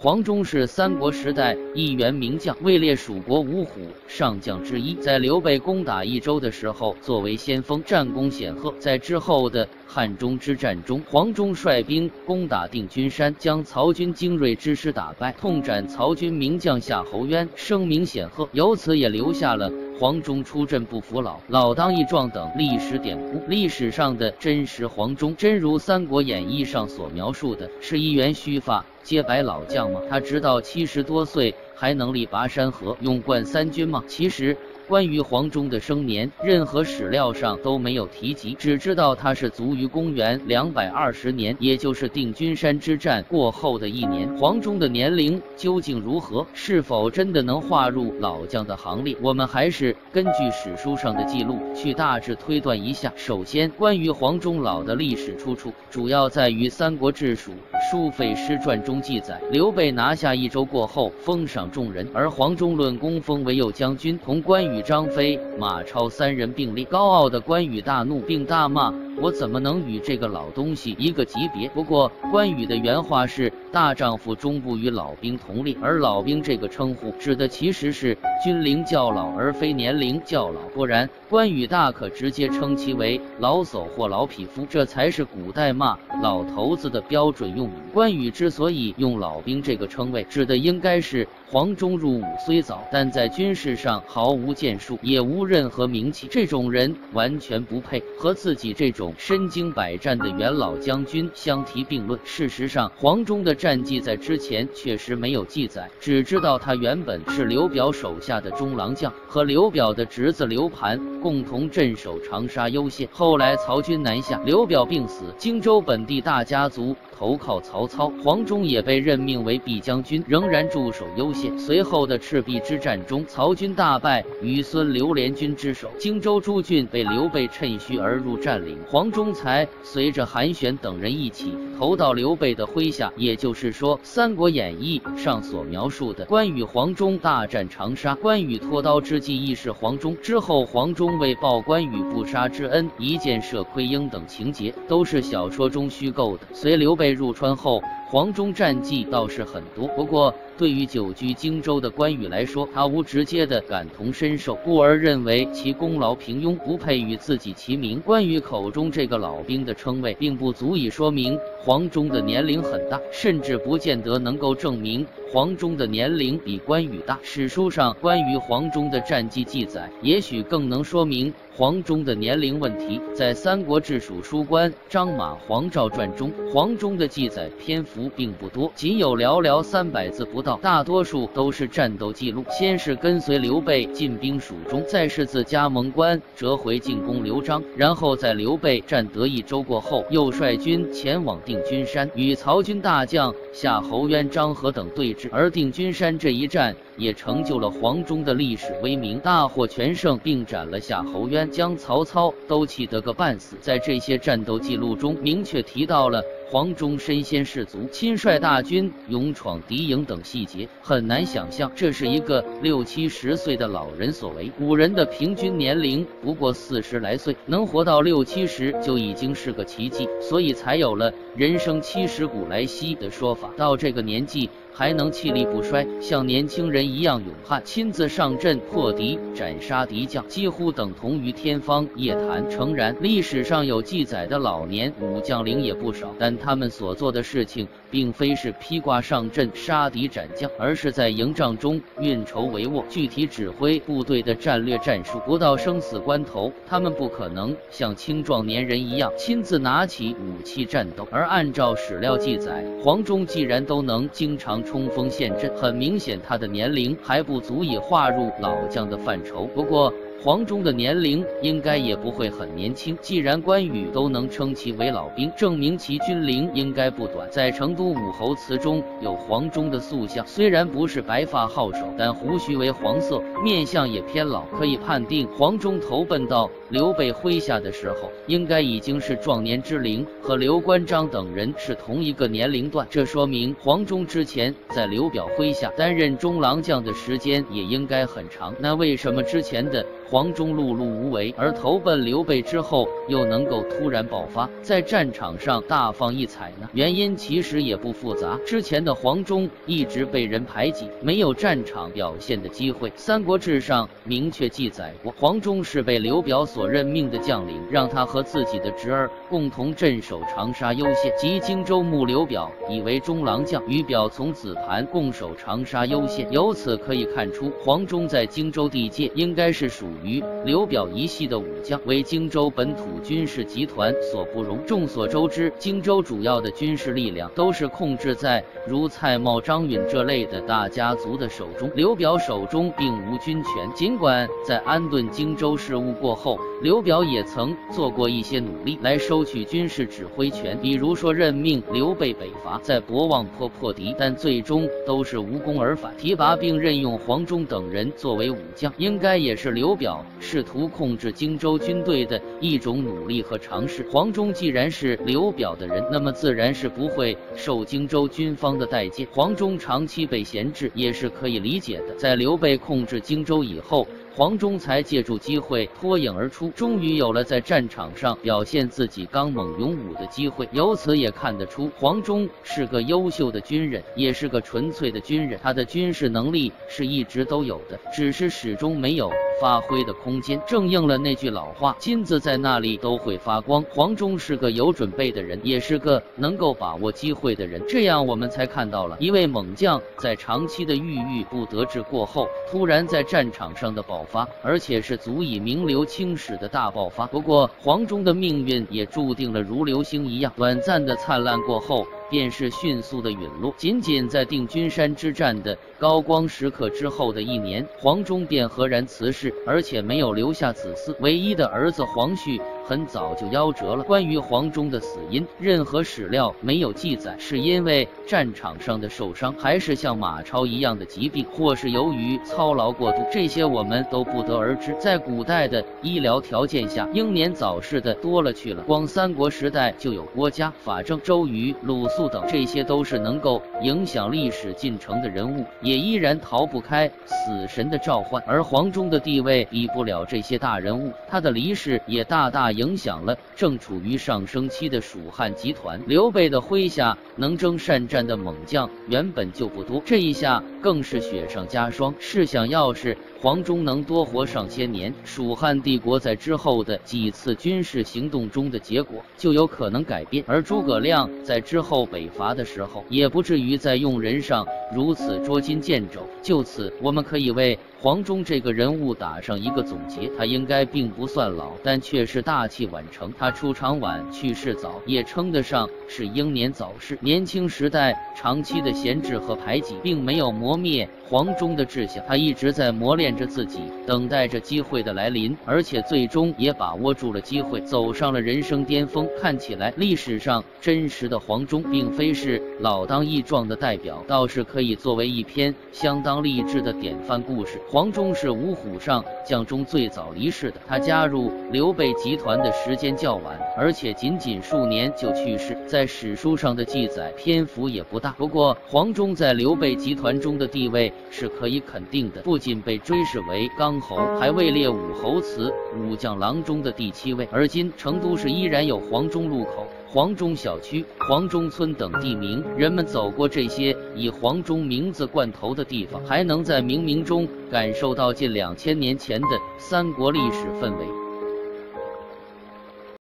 黄忠是三国时代一员名将，位列蜀国五虎上将之一。在刘备攻打益州的时候，作为先锋，战功显赫。在之后的汉中之战中，黄忠率兵攻打定军山，将曹军精锐之师打败，痛斩曹军名将夏侯渊，声名显赫。由此也留下了黄忠出阵不服老，老当益壮等历史典故。历史上的真实黄忠，真如《三国演义》上所描述的，是一员须发皆白老将吗？他直到70多岁还能力拔山河，勇冠三军吗？其实关于黄忠的生年，任何史料上都没有提及，只知道他是卒于公元220年，也就是定军山之战过后的一年。黄忠的年龄究竟如何？是否真的能划入老将的行列？我们还是根据史书上的记录去大致推断一下。首先，关于黄忠老的历史出处，主要在于《三国志·蜀书费师传》中记载，刘备拿下益州过后，封赏众人，而黄忠论功封为右将军，同关羽、张飞、马超三人并列。高傲的关羽大怒，并大骂：“我怎么能与这个老东西一个级别？”不过关羽的原话是：“大丈夫终不与老兵同列。”而老兵这个称呼指的其实是军龄较老，而非年龄较老。不然关羽大可直接称其为老叟或老匹夫，这才是古代骂老头子的标准用语。关羽之所以用老兵这个称谓，指的应该是黄忠入伍虽早，但在军事上毫无建树，也无任何名气，这种人完全不配和自己这种身经百战的元老将军相提并论。事实上，黄忠的战绩在之前确实没有记载，只知道他原本是刘表手下的中郎将，和刘表的侄子刘盘共同镇守长沙攸县。后来曹军南下，刘表病死，荆州本地大家族投靠曹操，黄忠也被任命为弼将军，仍然驻守攸县。随后的赤壁之战中，曹军大败于孙刘联军之手，荆州诸郡被刘备趁虚而入占领，黄忠才随着韩玄等人一起投到刘备的麾下。也就是说，《三国演义》上所描述的关羽黄忠大战长沙，关羽脱刀之计亦是黄忠，之后黄忠为报关羽不杀之恩，一箭射窥婴等情节，都是小说中虚构的。随刘备入川后，黄忠战绩倒是很多，不过对于久居荆州的关羽来说，他无直接的感同身受，故而认为其功劳平庸，不配与自己齐名。关羽口中这个老兵的称谓，并不足以说明黄忠的年龄很大，甚至不见得能够证明黄忠的年龄比关羽大。史书上关于黄忠的战绩记载，也许更能说明黄忠的年龄问题。在《三国志·蜀书官张马黄赵传》中，黄忠的记载篇幅并不多，仅有寥寥300字不到，大多数都是战斗记录。先是跟随刘备进兵蜀中，再是自加盟关折回进攻刘璋，然后在刘备占得益州过后，又率军前往定军山，与曹军大将夏侯渊、张合等对峙。而定军山这一战也成就了黄忠的历史威名，大获全胜，并斩了夏侯渊，将曹操都气得个半死。在这些战斗记录中，明确提到了黄忠身先士卒、亲率大军勇闯敌营等细节，很难想象这是一个60、70岁的老人所为。古人的平均年龄不过40来岁，能活到60、70就已经是个奇迹，所以才有了人生70古来稀的说法。到这个年纪还能气力不衰，像年轻人一样勇悍，亲自上阵破敌、斩杀敌将，几乎等同于天方夜谭。诚然，历史上有记载的老年武将领也不少，但他们所做的事情并非是披挂上阵杀敌斩将，而是在营帐中运筹帷幄，具体指挥部队的战略战术。不到生死关头，他们不可能像青壮年人一样亲自拿起武器战斗。而按照史料记载，黄忠既然都能经常冲锋陷阵，很明显他的年龄还不足以划入老将的范畴。不过黄忠的年龄应该也不会很年轻，既然关羽都能称其为老兵，证明其军龄应该不短。在成都武侯祠中有黄忠的塑像，虽然不是白发皓首，但胡须为黄色，面相也偏老，可以判定黄忠投奔到刘备麾下的时候，应该已经是壮年之龄，和刘关张等人是同一个年龄段。这说明黄忠之前在刘表麾下担任中郎将的时间也应该很长。那为什么之前的黄忠碌碌无为，而投奔刘备之后又能够突然爆发，在战场上大放异彩呢？原因其实也不复杂，之前的黄忠一直被人排挤，没有战场表现的机会。《三国志》上明确记载过，黄忠是被刘表所任命的将领，让他和自己的侄儿共同镇守长沙攸县及荆州牧刘表，以为中郎将，与表从子盘共守长沙攸县。由此可以看出，黄忠在荆州地界应该是属于刘表一系的武将，为荆州本土军事集团所不容。众所周知，荆州主要的军事力量都是控制在如蔡瑁、张允这类的大家族的手中，刘表手中并无军权。尽管在安顿荆州事务过后，刘表也曾做过一些努力来收取军事指挥权，比如说任命刘备北伐，在博望坡破敌，但最终都是无功而返。提拔并任用黄忠等人作为武将，应该也是刘表试图控制荆州军队的一种努力和尝试。黄忠既然是刘表的人，那么自然是不会受荆州军方的待见。黄忠长期被闲置也是可以理解的。在刘备控制荆州以后，黄忠才借助机会脱颖而出，终于有了在战场上表现自己刚猛勇武的机会。由此也看得出，黄忠是个优秀的军人，也是个纯粹的军人。他的军事能力是一直都有的，只是始终没有发挥的空间。正应了那句老话，金子在那里都会发光。黄忠是个有准备的人，也是个能够把握机会的人。这样我们才看到了一位猛将在长期的郁郁不得志过后，突然在战场上的爆发，而且是足以名留青史的大爆发。不过黄忠的命运也注定了如流星一样，短暂的灿烂过后便是迅速的陨落。仅仅在定军山之战的高光时刻之后的1年，黄忠便赫然辞世，而且没有留下子嗣，唯一的儿子黄旭很早就夭折了。关于黄忠的死因，任何史料没有记载，是因为战场上的受伤，还是像马超一样的疾病，或是由于操劳过度，这些我们都不得而知。在古代的医疗条件下，英年早逝的多了去了，光三国时代就有郭嘉、法正、周瑜、鲁肃等，这些都是能够影响历史进程的人物，也依然逃不开死神的召唤。而黄忠的地位比不了这些大人物，他的离世也大大影响了正处于上升期的蜀汉集团。刘备的麾下能征善战的猛将原本就不多，这一下更是雪上加霜。试想要是黄忠能多活上些年，蜀汉帝国在之后的几次军事行动中的结果就有可能改变，而诸葛亮在之后北伐的时候也不至于在用人上如此捉襟见肘。就此，我们可以为黄忠这个人物打上一个总结，他应该并不算老，但却是大器晚成。他出场晚，去世早，也称得上是英年早逝。年轻时代长期的闲置和排挤，并没有磨灭黄忠的志向，他一直在磨练着自己，等待着机会的来临，而且最终也把握住了机会，走上了人生巅峰。看起来历史上真实的黄忠并非是老当益壮的代表，倒是可以作为一篇相当励志的典范故事。黄忠是五虎上将中最早离世的，他加入刘备集团的时间较晚，而且仅仅数年就去世，在史书上的记载篇幅也不大。不过黄忠在刘备集团中的地位是可以肯定的，不仅被追谥为刚侯，还位列武侯祠武将郎中的第7位。而今成都市依然有黄忠路口、黄忠小区、黄忠村等地名，人们走过这些以黄忠名字冠头的地方，还能在冥冥中感受到近2000年前的三国历史氛围。